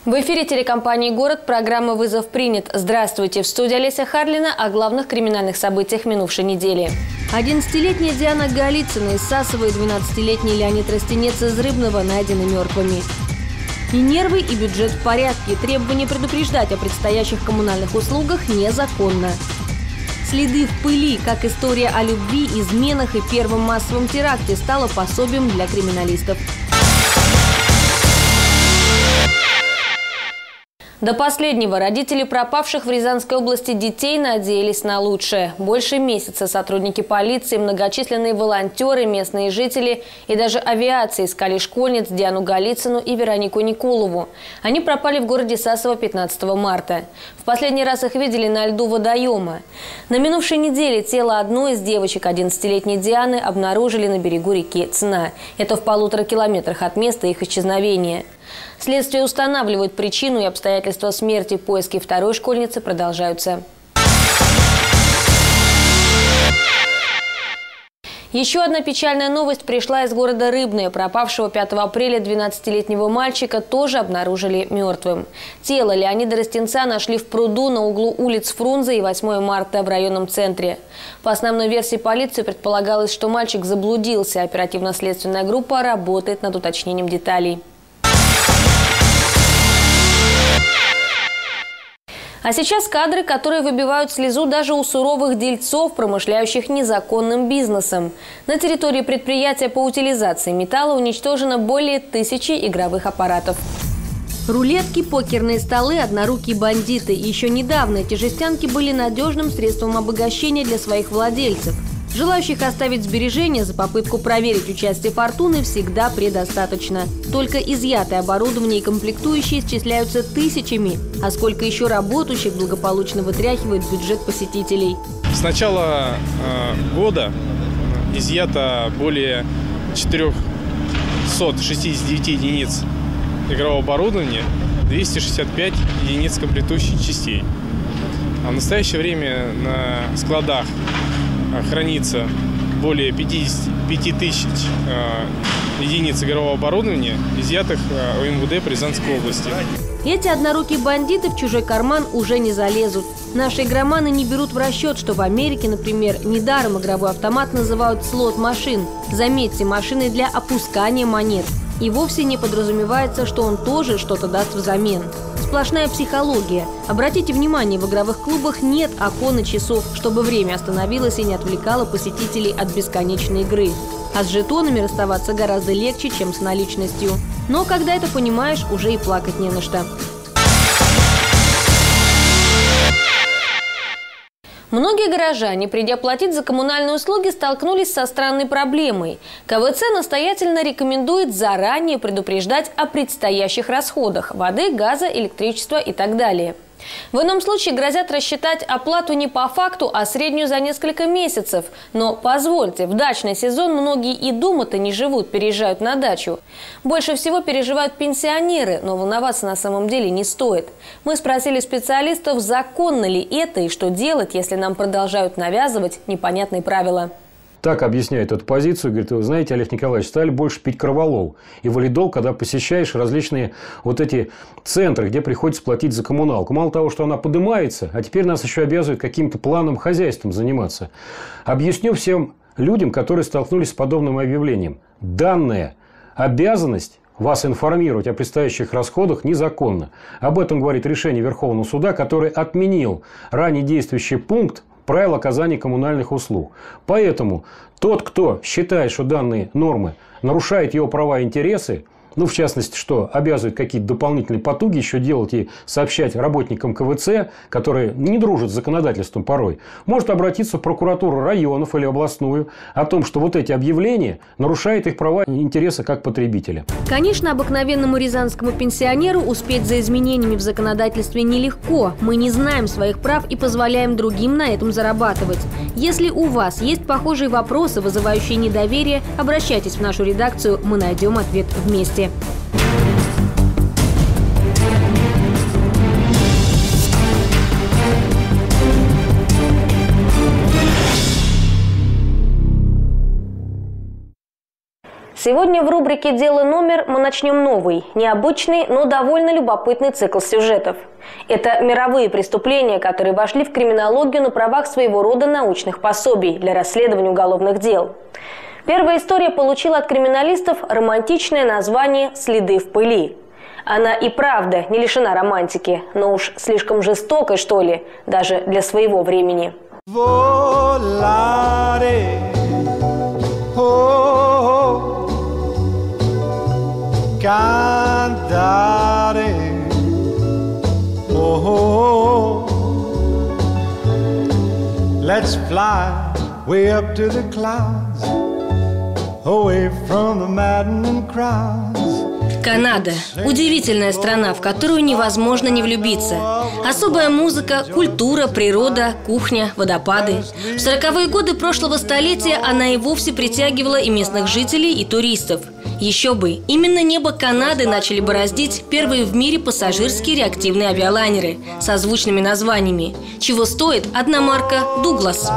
В эфире телекомпании «Город» программа «Вызов принят». Здравствуйте! В студии Олеся Харлина о главных криминальных событиях минувшей недели. 11-летняя Диана Голицына из Сасово и 12-летний Леонид Растенец из Рыбного найдены мертвыми. И нервы, и бюджет в порядке. Требование предупреждать о предстоящих коммунальных услугах незаконно. Следы в пыли, как история о любви, изменах и первом массовом теракте стала пособием для криминалистов. До последнего родители пропавших в Рязанской области детей надеялись на лучшее. Больше месяца сотрудники полиции, многочисленные волонтеры, местные жители и даже авиация искали школьниц Диану Голицыну и Веронику Никулову. Они пропали в городе Сасово 15 марта. В последний раз их видели на льду водоема. На минувшей неделе тело одной из девочек, 11-летней Дианы, обнаружили на берегу реки Цна. Это в 1,5 километрах от места их исчезновения. Следствие устанавливает причину и обстоятельства смерти. Поиски второй школьницы продолжаются. Еще одна печальная новость пришла из города Рыбное. Пропавшего 5 апреля 12-летнего мальчика тоже обнаружили мертвым. Тело Леонида Растенца нашли в пруду на углу улиц Фрунзе и 8 марта в районном центре. По основной версии полиции предполагалось, что мальчик заблудился. Оперативно-следственная группа работает над уточнением деталей. А сейчас кадры, которые выбивают слезу даже у суровых дельцов, промышляющих незаконным бизнесом. На территории предприятия по утилизации металла уничтожено более 1000 игровых аппаратов. Рулетки, покерные столы, однорукие бандиты. Еще недавно эти жестянки были надежным средством обогащения для своих владельцев. Желающих оставить сбережения за попытку проверить участие фортуны всегда предостаточно. Только изъятое оборудование и комплектующие исчисляются тысячами. А сколько еще работающих благополучно вытряхивает бюджет посетителей. С начала года изъято более 469 единиц игрового оборудования, 265 единиц комплектующих частей. А в настоящее время на складах хранится более 55 тысяч единиц игрового оборудования, изъятых у МВД по Рязанской области. Эти однорукие бандиты в чужой карман уже не залезут. Наши игроманы не берут в расчет, что в Америке, например, недаром игровой автомат называют слот-машин. Заметьте, машиной для опускания монет. И вовсе не подразумевается, что он тоже что-то даст взамен. Сплошная психология. Обратите внимание, в игровых клубах нет окон и часов, чтобы время остановилось и не отвлекало посетителей от бесконечной игры. А с жетонами расставаться гораздо легче, чем с наличностью. Но когда это понимаешь, уже и плакать не на что. Многие горожане, придя платить за коммунальные услуги, столкнулись со странной проблемой. КВЦ настоятельно рекомендует заранее предупреждать о предстоящих расходах – воды, газа, электричества и так далее. В ином случае грозят рассчитать оплату не по факту, а среднюю за несколько месяцев. Но позвольте, в дачный сезон многие и дома-то не живут, переезжают на дачу. Больше всего переживают пенсионеры, но волноваться на самом деле не стоит. Мы спросили специалистов, законно ли это и что делать, если нам продолжают навязывать непонятные правила. Так объясняет эту позицию. Говорит, вы знаете, Олег Николаевич, стали больше пить корвалол и валидол, когда посещаешь различные вот эти центры, где приходится платить за коммуналку. Мало того, что она поднимается, а теперь нас еще обязывают каким-то плановым хозяйством заниматься. Объясню всем людям, которые столкнулись с подобным объявлением. Данная обязанность вас информировать о предстоящих расходах незаконна. Об этом говорит решение Верховного суда, который отменил ранее действующий пункт правил оказания коммунальных услуг. Поэтому тот, кто считает, что данные нормы нарушают его права и интересы, ну, в частности, что обязывают какие-то дополнительные потуги еще делать и сообщать работникам КВЦ, которые не дружат с законодательством порой, может обратиться в прокуратуру районов или областную о том, что вот эти объявления нарушают их права и интересы как потребителя. Конечно, обыкновенному рязанскому пенсионеру успеть за изменениями в законодательстве нелегко. Мы не знаем своих прав и позволяем другим на этом зарабатывать. Если у вас есть похожие вопросы, вызывающие недоверие, обращайтесь в нашу редакцию, мы найдем ответ вместе. Сегодня в рубрике «Дело номер» мы начнем новый, необычный, но довольно любопытный цикл сюжетов. Это мировые преступления, которые вошли в криминологию на правах своего рода научных пособий для расследования уголовных дел. Первая история получила от криминалистов романтичное название «Следы в пыли». Она и правда не лишена романтики, но уж слишком жестокой, что ли, даже для своего времени. Let's fly way up to the clouds, away from the maddening crowds. Канада – удивительная страна, в которую невозможно не влюбиться. Особая музыка, культура, природа, кухня, водопады. В 40-е годы прошлого столетия она и вовсе притягивала и местных жителей, и туристов. Еще бы, именно небо Канады начали бороздить первые в мире пассажирские реактивные авиалайнеры со звучными названиями, чего стоит одна марка «Дуглас».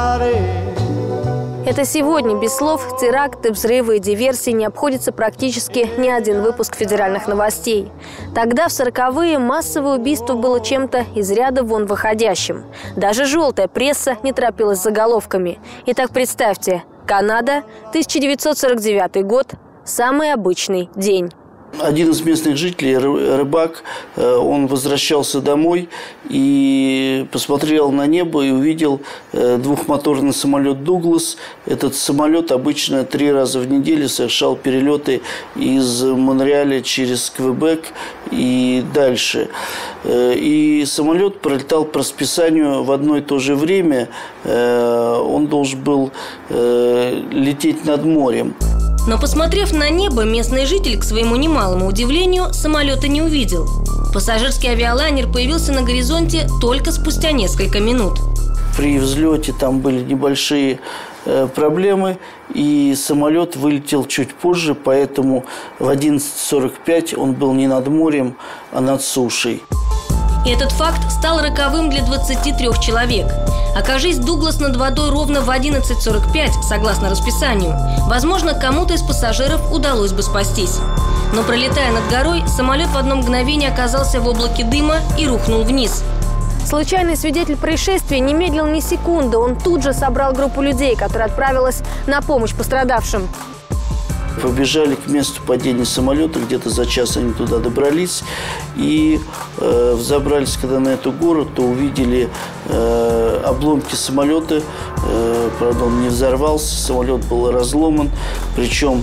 Это сегодня, без слов, теракты, взрывы и диверсии не обходится практически ни один выпуск федеральных новостей. Тогда, в 40-е, массовое убийство было чем-то из ряда вон выходящим. Даже желтая пресса не торопилась с заголовками. Итак, представьте, Канада, 1949 год, самый обычный день. Один из местных жителей, рыбак, он возвращался домой и посмотрел на небо и увидел двухмоторный самолет «Дуглас». Этот самолет обычно 3 раза в неделю совершал перелеты из Монреаля через Квебек и дальше. И самолет пролетал по расписанию в одно и то же время. Он должен был лететь над морем. Но, посмотрев на небо, местный житель, к своему немалому удивлению, самолета не увидел. Пассажирский авиалайнер появился на горизонте только спустя несколько минут. При взлете там были небольшие проблемы, и самолет вылетел чуть позже, поэтому в 11:45 он был не над морем, а над сушей. И этот факт стал роковым для 23 человек. Окажись Дуглас над водой ровно в 11:45, согласно расписанию, возможно, кому-то из пассажиров удалось бы спастись. Но пролетая над горой, самолет в одно мгновение оказался в облаке дыма и рухнул вниз. Случайный свидетель происшествия не медлил ни секунды. Он тут же собрал группу людей, которая отправилась на помощь пострадавшим. Побежали к месту падения самолета, где-то за час они туда добрались и взобрались, когда на эту гору, то увидели обломки самолета. Правда, он не взорвался, самолет был разломан, причем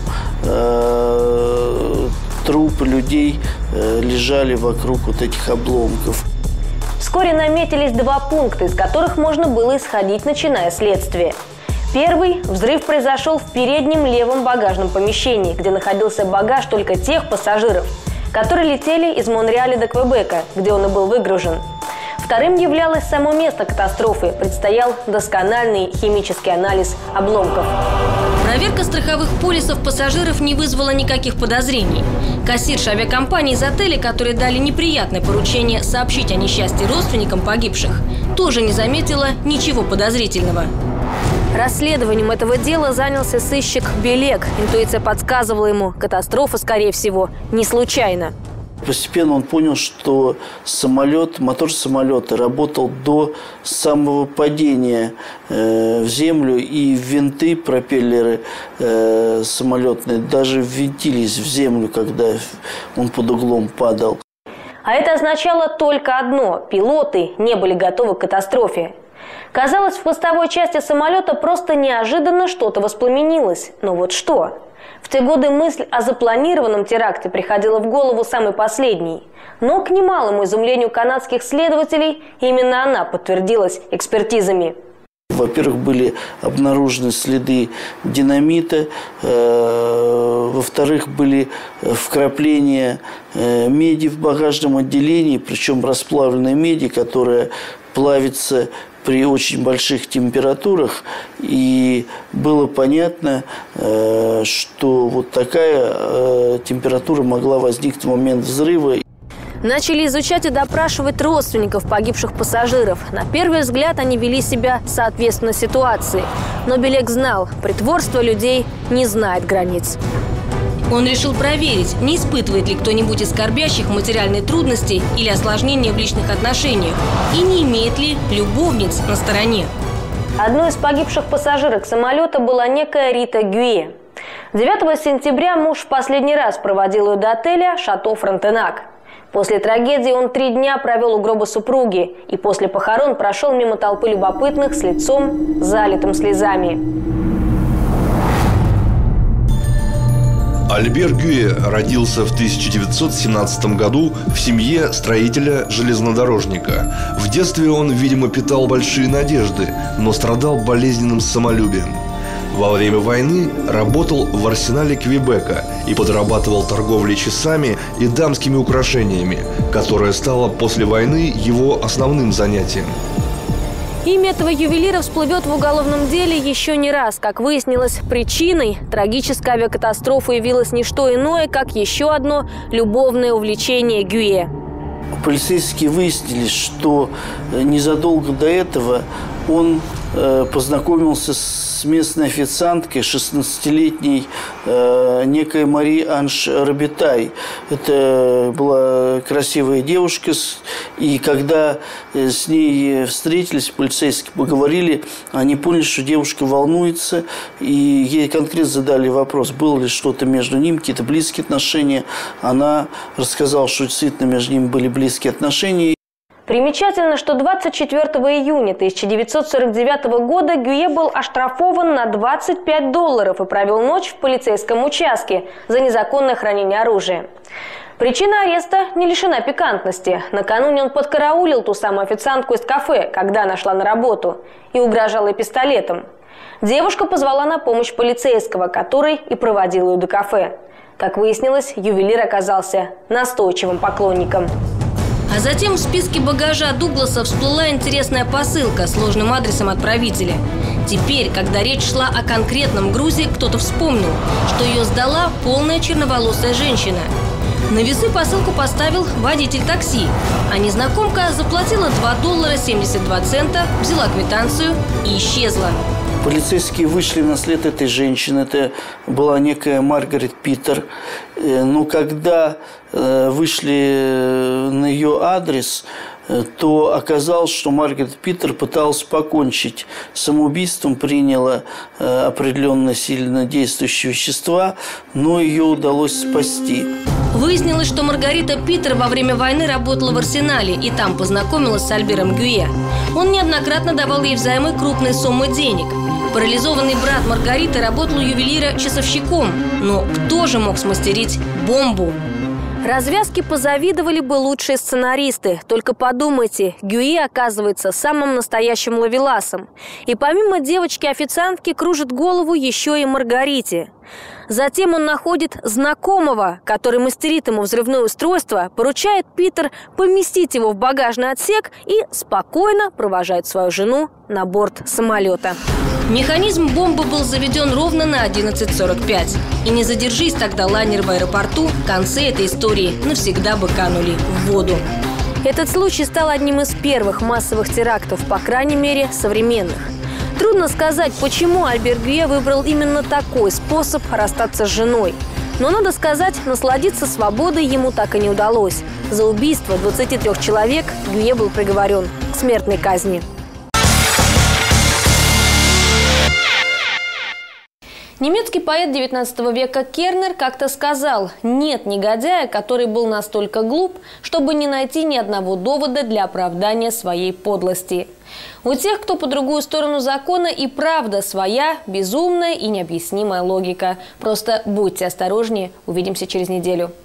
трупы людей лежали вокруг вот этих обломков. Вскоре наметились 2 пункта, из которых можно было исходить, начиная следствие. Первый – взрыв произошел в переднем левом багажном помещении, где находился багаж только тех пассажиров, которые летели из Монреаля до Квебека, где он и был выгружен. Вторым являлось само место катастрофы. Предстоял доскональный химический анализ обломков. Проверка страховых полисов пассажиров не вызвала никаких подозрений. Кассирша авиакомпании из отеля, которые дали неприятное поручение сообщить о несчастье родственникам погибших, тоже не заметила ничего подозрительного. Расследованием этого дела занялся сыщик Белек. Интуиция подсказывала ему, катастрофа, скорее всего, не случайна. Постепенно он понял, что мотор самолета работал до самого падения в землю, и винты, пропеллеры самолетные даже ввинтились в землю, когда он под углом падал. А это означало только одно – пилоты не были готовы к катастрофе. Казалось, в хвостовой части самолета просто неожиданно что-то воспламенилось. Но вот что? В те годы мысль о запланированном теракте приходила в голову самой последней. Но, к немалому изумлению канадских следователей, именно она подтвердилась экспертизами. Во-первых, были обнаружены следы динамита, во-вторых, были вкрапления меди в багажном отделении, причем расплавленной меди, которая плавится при очень больших температурах, и было понятно, что вот такая температура могла возникнуть в момент взрыва. Начали изучать и допрашивать родственников погибших пассажиров. На первый взгляд они вели себя соответственно ситуации. Но Белек знал, притворство людей не знает границ. Он решил проверить, не испытывает ли кто-нибудь из скорбящих материальные трудности или осложнения в личных отношениях, и не имеет ли любовниц на стороне. Одной из погибших пассажирок самолета была некая Рита Гюэ. 9 сентября муж в последний раз проводил ее до отеля «Шато Фронтенак». После трагедии он 3 дня провел у гроба супруги и после похорон прошел мимо толпы любопытных с лицом, залитым слезами. Альбер Гюэ родился в 1917 году в семье строителя-железнодорожника. В детстве он, видимо, питал большие надежды, но страдал болезненным самолюбием. Во время войны работал в арсенале Квебека и подрабатывал торговлей часами и дамскими украшениями, которое стало после войны его основным занятием. Имя этого ювелира всплывет в уголовном деле еще не раз. Как выяснилось, причиной трагической авиакатастрофы явилось не что иное, как еще одно любовное увлечение Гюэ. Полицейские выяснили, что незадолго до этого он познакомился с местной официанткой, 16-летней некой Мари Анж Робитай. Это была красивая девушка, и когда с ней встретились, полицейские поговорили, они поняли, что девушка волнуется, и ей конкретно задали вопрос, было ли что-то между ними, какие-то близкие отношения. Она рассказала, что действительно между ними были близкие отношения. Примечательно, что 24 июня 1949 года Гюэ был оштрафован на $25 и провел ночь в полицейском участке за незаконное хранение оружия. Причина ареста не лишена пикантности. Накануне он подкараулил ту самую официантку из кафе, когда она шла на работу, и угрожал ей пистолетом. Девушка позвала на помощь полицейского, который и проводил ее до кафе. Как выяснилось, ювелир оказался настойчивым поклонником. А затем в списке багажа Дугласа всплыла интересная посылка с ложным адресом отправителя. Теперь, когда речь шла о конкретном грузе, кто-то вспомнил, что ее сдала полная черноволосая женщина. На весы посылку поставил водитель такси, а незнакомка заплатила $2.72, взяла квитанцию и исчезла. Полицейские вышли на след этой женщины. Это была некая Маргарет Питер. Но когда вышли на ее адрес, то оказалось, что Маргарет Питер пыталась покончить самоубийством, приняла определенные сильно действующие вещества, но ее удалось спасти. Выяснилось, что Маргарита Питер во время войны работала в арсенале и там познакомилась с Альбером Гюэ. Он неоднократно давал ей взаймы крупные суммы денег. Парализованный брат Маргариты работал у ювелира часовщиком. Но кто же мог смастерить бомбу? Развязки позавидовали бы лучшие сценаристы. Только подумайте, Гюэ оказывается самым настоящим ловеласом. И помимо девочки-официантки кружит голову еще и Маргарите. Затем он находит знакомого, который мастерит ему взрывное устройство, поручает Питер поместить его в багажный отсек и спокойно провожает свою жену на борт самолета. Механизм бомбы был заведен ровно на 11:45. И не задержись тогда лайнер в аэропорту, концы этой истории навсегда бы канули в воду. Этот случай стал одним из первых массовых терактов, по крайней мере, современных. Трудно сказать, почему Альбер Гюэ выбрал именно такой способ расстаться с женой. Но, надо сказать, насладиться свободой ему так и не удалось. За убийство 23 человек Гюэ был приговорен к смертной казни. Немецкий поэт XIX века Кернер как-то сказал: «Нет негодяя, который был настолько глуп, чтобы не найти ни одного довода для оправдания своей подлости». У тех, кто по другую сторону закона, и правда своя, безумная и необъяснимая логика. Просто будьте осторожнее. Увидимся через неделю.